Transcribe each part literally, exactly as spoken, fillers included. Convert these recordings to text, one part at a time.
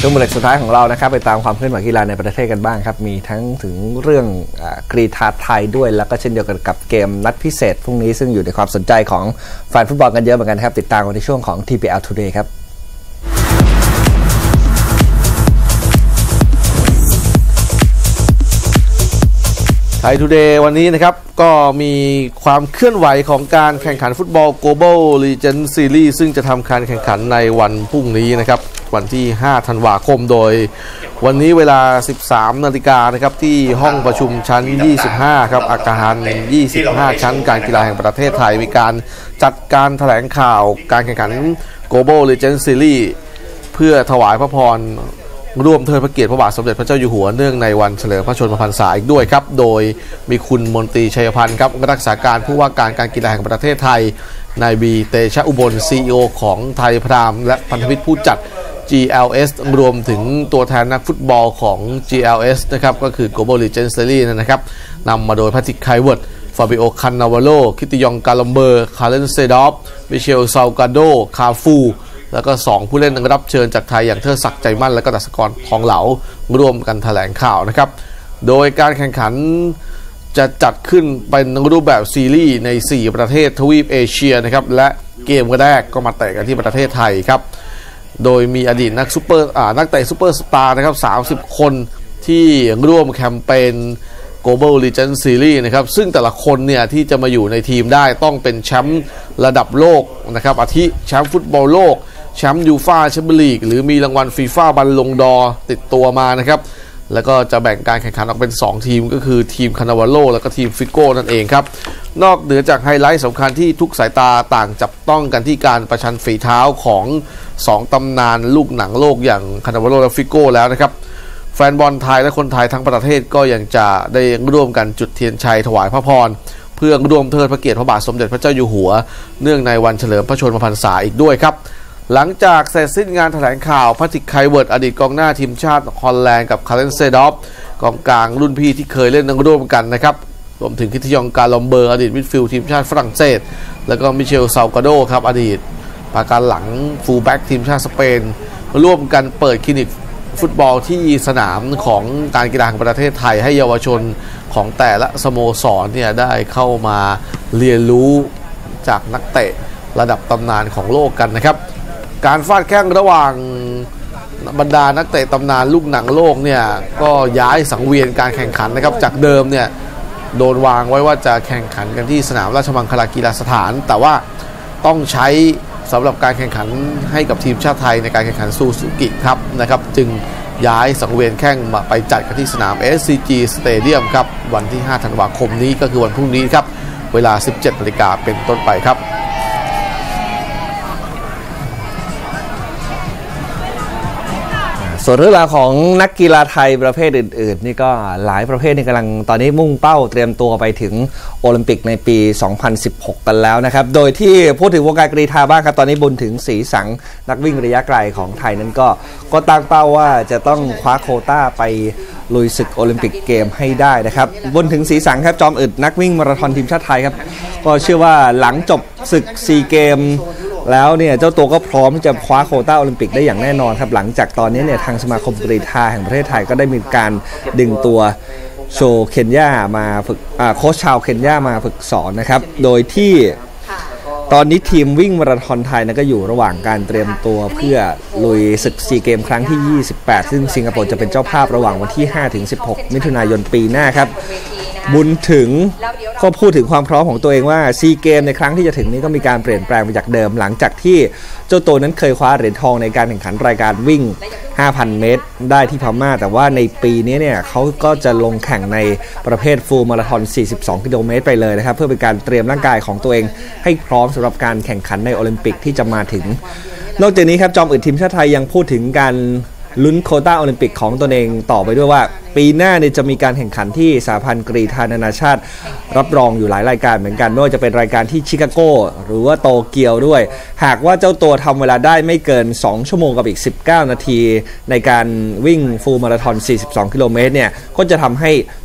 ช่วงเบรกสุดท้ายของเรานะครับไปตามความเคลื่อนไหวกีฬาในประเทศกันบ้างครับมีทั้งถึงเรื่องกรีฑาไทยด้วยแล้วก็เช่นเดียวกันกับเกมนัดพิเศษพรุ่งนี้ซึ่งอยู่ในความสนใจของแฟนฟุตบอลกันเยอะเหมือนกันครับติดตามกันในช่วงของ ที พี แอล Today ครับไทยทูเดย์วันนี้นะครับก็มีความเคลื่อนไหวของการแข่งขันฟุตบอล Global Legend Series ซึ่งจะทำการแข่งขันในวันพรุ่งนี้นะครับวันที่ห้าธันวาคมโดยวันนี้เวลา สิบสามนาฬิกานะครับที่ห้องประชุมชั้นยี่สิบห้าครับอาคารยี่สิบห้าชั้นการกีฬาแห่งประเทศไทยมีการจัดการแถลงข่าวการแข่งขัน Global Legend Series เพื่อถวายพระพรร่วมเทิดพระเกียรติพระบาทสมเด็จพระเจ้าอยู่หัวเนื่องในวันเฉลิมพระชนมพรรษาอีกด้วยครับโดยมีคุณมนตรีชัยพันธ์ครับรักษาการผู้ว่าการการกีฬาแห่งประเทศไทยนายบีเตชะอุบล ซี อี โอ ของไทยพรามและพันธมิตรผู้จัด จี แอล เอส รวมถึงตัวแทนนักฟุตบอลของ จี แอล เอส นะครับก็คือ Global Legend Series นะครับนำมาโดยแพทริก ไคเวิร์ดฟาบิโอ คันนาวาโลคิติยองกาลอมเบอร์คาร์เลนเซดอฟมิเชลซาลกาโดคาฟูแล้วก็สองผู้เล่นรับเชิญจากไทยอย่างเทิดศักดิ์ใจมั่นและก็ดัชกรทองเหลาร่วมกันแถลงข่าวนะครับโดยการแข่งขันจะจัดขึ้นเป็นรูปแบบซีรีส์ในสี่ประเทศทวีปเอเชียนะครับและเกมแรกก็มาเตะกันที่ประเทศไทยครับโดยมีอดีตนักซุปเปอร์อ่านักเตะซุปเปอร์สตาร์นะครับสามสิบคนที่ร่วมแคมเปญ Global Legend Series นะครับซึ่งแต่ละคนเนี่ยที่จะมาอยู่ในทีมได้ต้องเป็นแชมป์ระดับโลกนะครับอาทิแชมป์ฟุตบอลโลกแชมป์ยูฟ่าแชมเปี้ยนลีกหรือมีรางวัลฟีฟ่าบัลลงดอร์ติดตัวมานะครับแล้วก็จะแบ่งการแข่งขันออกเป็นสองทีมก็คือทีมคานาวาโลแล้วก็ทีมฟิโก้นั่นเองครับนอกเหนือจากไฮไลท์สำคัญที่ทุกสายตาต่างจับต้องกันที่การประชันฝีเท้าของสองตำนานลูกหนังโลกอย่างคานาวาโลและฟิโก้แล้วนะครับแฟนบอลไทยและคนไทยทั้งประเทศก็ยังจะได้ร่วมกันจุดเทียนชัยถวายพระพรเพื่อร่วมเทิดพระเกียรติพระบาทสมเด็จพระเจ้าอยู่หัวเนื่องในวันเฉลิมพระชนมพรรษาอีกด้วยครับหลังจากเสร็จสิ้นงานแถลงข่าวแพทริก ไคเวิร์ดอดีตกองหน้าทีมชาติฮอลแลนด์กับคาร์เลนเซดอฟกองกลางรุ่นพี่ที่เคยเล่นร่วมกันนะครับรวมถึงคิติยองกาลอมเบอร์อดีตมิดฟิลด์ทีมชาติฝรั่งเศสแล้วก็มิเชลซาลกาโดครับอดีตปาการหลังฟูลแบ็กทีมชาติสเปนร่วมกันเปิดคลินิกฟุตบอลที่สนามของการกีฬาแห่งประเทศไทยให้เยาวชนของแต่ละสโมสรเนี่ยได้เข้ามาเรียนรู้จากนักเตะระดับตำนานของโลกกันนะครับการฟาดแข้งระหว่างบรรดานักเตะตำนานลูกหนังโลกเนี่ยก็ย้ายสังเวียนการแข่งขันนะครับจากเดิมเนี่ยโดนวางไว้ว่าจะแข่งขันกันที่สนามราชมังคลากีฬาสถานแต่ว่าต้องใช้สำหรับการแข่งขันให้กับทีมชาติไทยในการแข่งขันซูซูกิครับนะครับจึงย้ายสังเวียนแข้งมาไปจัดกันที่สนาม เอส ซี จี Stadium ครับวันที่ห้าธันวาคมนี้ก็คือวันพรุ่งนี้ครับเวลา สิบเจ็ดนาฬิกาเป็นต้นไปครับส่วนเรื่องราวของนักกีฬาไทยประเภทอื่นๆนี่ก็หลายประเภทนี่กำลังตอนนี้มุ่งเป้าเตรียมตัวไปถึงโอลิมปิกในปี สองพันสิบหก กันแล้วนะครับโดยที่พูดถึงวงการกรีฑาบ้างครับตอนนี้บุญถึงศรีสังนักวิ่งระยะไกลของไทยนั้นก็ก็ตั้งเป้าว่าจะต้องคว้าโควต้าไปลุยศึกโอลิมปิกเกมให้ได้นะครับบุญถึงศรีสังครับจอมอึดนักวิ่งมาราธอนทีมชาติไทยครับก็เชื่อว่าหลังจบศึกซีเกมแล้วเนี่ยเจ้าตัวก็พร้อมที่จะคว้าโควต้าโอลิมปิกได้อย่างแน่นอนครับหลังจากตอนนี้เนี่ยทางสมาคมกรีฑาแห่งประเทศไทยก็ได้มีการดึงตัวโชเคนยามาฝึกโค้ชชาวเคนยามาฝึกสอนนะครับโดยที่ตอนนี้ทีมวิ่งมาราธอนไทยนะก็อยู่ระหว่างการเตรียมตัวเพื่อลุยศึกซีเกมครั้งที่ยี่สิบแปดซึ่งสิงคโปร์จะเป็นเจ้าภาพระหว่างวันที่ ห้าถึงสิบหก มิถุนายนปีหน้าครับบุญถึงก็พูดถึงความพร้อมของตัวเองว่าซีเกมในครั้งที่จะถึงนี้ก็มีการเปลี่ยนแปลงไปจากเดิมหลังจากที่เจ้าตัวนั้นเคยคว้าเหรียญทองในการแข่งขันรายการวิ่ง ห้าพัน เมตรได้ที่พม่าแต่ว่าในปีนี้เนี่ยเขาก็จะลงแข่งในประเภทฟูลมาราธอนสี่สิบสองกิโลเมตรไปเลยนะครับเพื่อเป็นการเตรียมร่างกายของตัวเองให้พร้อมสำหรับการแข่งขันในโอลิมปิกที่จะมาถึงนอกจากนี้ครับจอมอึดทีมชาติไทยยังพูดถึงการลุ้นโควต้าโอลิมปิกของตนเองต่อไปด้วยว่าปีหน้าเนี่ยจะมีการแข่งขันที่สหพันธ์กรีฑานานาชาติรับรองอยู่หลายรายการเหมือนกันไม่ว่าจะเป็นรายการที่ชิคาโกหรือว่าโตเกียวด้วยหากว่าเจ้าตัวทำเวลาได้ไม่เกินสองชั่วโมงกับอีกสิบเก้านาทีในการวิ่งฟูลมาราธอนสี่สิบสองกิโลเมตรเนี่ยก็จะทำให้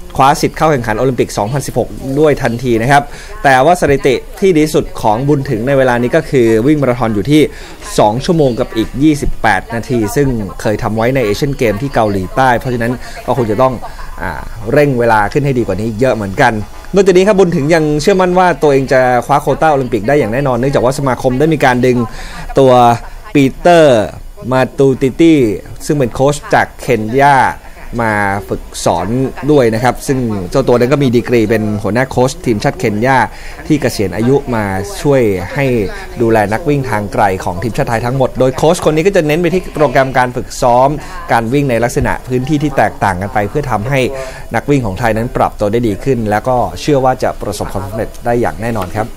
คว้าสิทธิ์เข้าแข่งขันโอลิมปิก สองพันสิบหก ด้วยทันทีนะครับแต่ว่าสถิติที่ดีสุดของบุญถึงในเวลานี้ก็คือวิ่งมาราธอนอยู่ที่สองชั่วโมงกับอีกยี่สิบแปดนาทีซึ่งเคยทำไว้ในเอเชียนเกมที่เกาหลีใต้เพราะฉะนั้นก็คงจะต้องอ่าเร่งเวลาขึ้นให้ดีกว่านี้เยอะเหมือนกันนอกจากนี้ครับบุญถึงยังเชื่อมั่นว่าตัวเองจะคว้าโควต้าโอลิมปิกได้อย่างแน่นอนเนื่องจากว่าสมาคมได้มีการดึงตัวปีเตอร์มาตูติตี้ซึ่งเป็นโค้ชจากเคนยามาฝึกสอนด้วยนะครับซึ่งเจ้าตัวนั้นก็มีดีกรีเป็นหัวหน้าโค้ชทีมชาติเคนยาที่เกษียณอายุมาช่วยให้ดูแลนักวิ่งทางไกลของทีมชาติไทยทั้งหมดโดยโค้ชคนนี้ก็จะเน้นไปที่โปรแกรมการฝึกซ้อมการวิ่งในลักษณะพื้นที่ที่แตกต่างกันไปเพื่อทำให้นักวิ่งของไทยนั้นปรับตัวได้ดีขึ้นแล้วก็เชื่อว่าจะประสบความสำเร็จได้อย่างแน่นอนครับ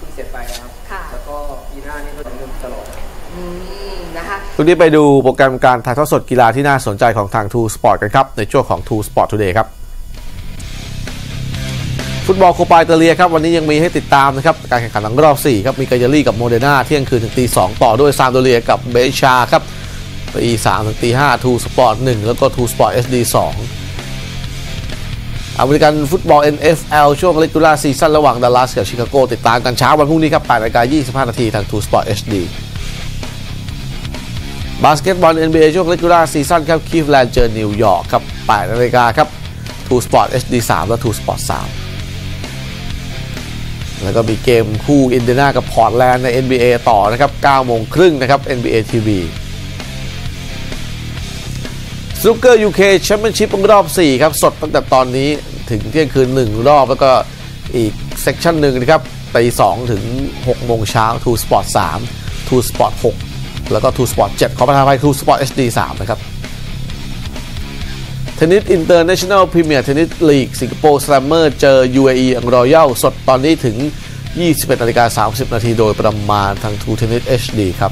ทุกนี้ไปดูโปรแกรมการถ่ายทอดสดกีฬาที่น่าสนใจของทาง ทู สปอร์ต กันครับในช่วงของ ทู สปอร์ต ทูเดย์ ครับฟุตบอลโคปาอิตาเลียครับวันนี้ยังมีให้ติดตามนะครับการแข่งขันหลังรอบสี่ครับมีกาเยรี่กับโมเดนาเที่ยงคืนถึงตีสองต่อด้วยซามโดเรียกับเบชาครับตีสามถึงตีห้า ทู สปอร์ต หนึ่งแล้วก็ ทู สปอร์ต เอช ดี สองอเมริกันฟุตบอล เอ็น เอฟ แอล ช่วงเรกูล่าซีซั่นระหว่างดัลลัสกับชิคาโกติดตามกันเช้าวันพรุ่งนี้ครับแปดนาฬิกายี่สิบห้านาทีทาง ทู สปอร์ต เอช ดีบาสเกตบอล เอ็น บี เอ ช่วงเรกูล่าซีซั่นครับคลีฟแลนด์เจอนิวยอร์กครับแปดนาฬิกาครับ ทู สปอร์ต เอช ดี สามและ ทู สปอร์ต สามแล้วก็มีเกมคู่อินเดียนากับพอร์ตแลนด์ใน เอ็น บี เอ ต่อนะครับเก้าโมงครึ่งนะครับ เอ็น บี เอ ที วี สนุกเกอร์ ยู เค แชมเปี้ยนชิพรอบสี่ครับสดตั้งแต่ตอนนี้ถึงเที่ยงคืนหนึ่งรอบแล้วก็อีกเซกชันหนึ่งนะครับตีสองถึงหกโมงเช้า ทู สปอร์ต สาม ทู สปอร์ต หกแล้วก็ ทู สปอร์ต เจ็ดขอประทานภัย ทู สปอร์ต เอช ดี สาม นะครับเทนนิสอินเตอร์เนชั่นแนลพรีเมียร์เทนนิสลีกสิงคโปร์สแลมเมอร์เจอ ยู เอ อี รอยัลสดตอนนี้ถึง ยี่สิบเอ็ดนาฬิกาสามสิบนาทีโดยประมาณทาง ทู Tennis เอช ดี ครับ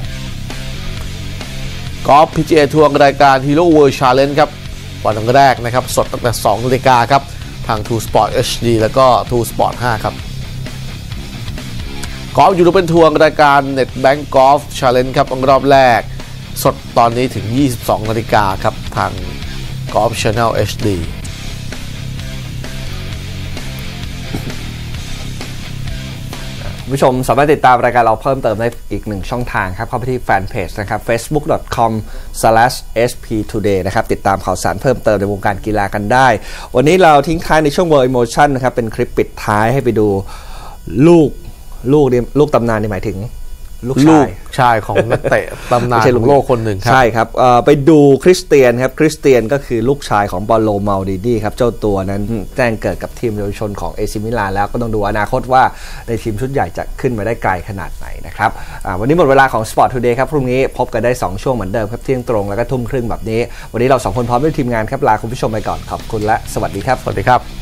กอล์ฟ พี จี เอ ทัวร์รายการ Hero World Challenge ครับวันแรกนะครับสดตั้งแต่สองนาฬิกาครับทาง ทู Sport เอช ดี แล้วก็ ทู Sport ห้า ครับกอล์ฟยูโรเปียนทัวร์รายการ NetBank Golf Challenge ครับรอบแรกสดตอนนี้ถึง ยี่สิบสองนาฬิกาครับทาง Golf Channel เอช ดีผู้ชมสามารถติดตามรายการเราเพิ่มเติมได้อีกหนึ่งช่องทางครับเข้าไปที่แฟนเพจนะครับ เฟซบุ๊ก ดอท คอม สแลช เอส พี ทูเดย์ นะครับติดตามข่าวสารเพิ่มเติมในวงการกีฬากันได้วันนี้เราทิ้งท้ายในช่วง World Emotion นะครับเป็นคลิปปิดท้ายให้ไปดูลูกลูกลูกตำนานนี่หมายถึงลูกชายชายของนักเตะตำนานของโลกคนหนึ่งครับใช่ครับไปดูคริสเตียนครับคริสเตียนก็คือลูกชายของบอลโลมาลดินีครับเจ้าตัวนั้นแจ้งเกิดกับทีมเยาวชนของเอซิมิลานแล้วก็ต้องดูอนาคตว่าในทีมชุดใหญ่จะขึ้นมาได้ไกลขนาดไหนนะครับวันนี้หมดเวลาของ Sport Today ครับพรุ่งนี้พบกันได้สองช่วงเหมือนเดิมครับเที่ยงตรงแล้วก็ทุ่มครึ่งแบบนี้วันนี้เราสองคนพร้อมด้วยทีมงานครับลาคุณผู้ชมไปก่อนขอบคุณและสวัสดีครับสวัสดีครับ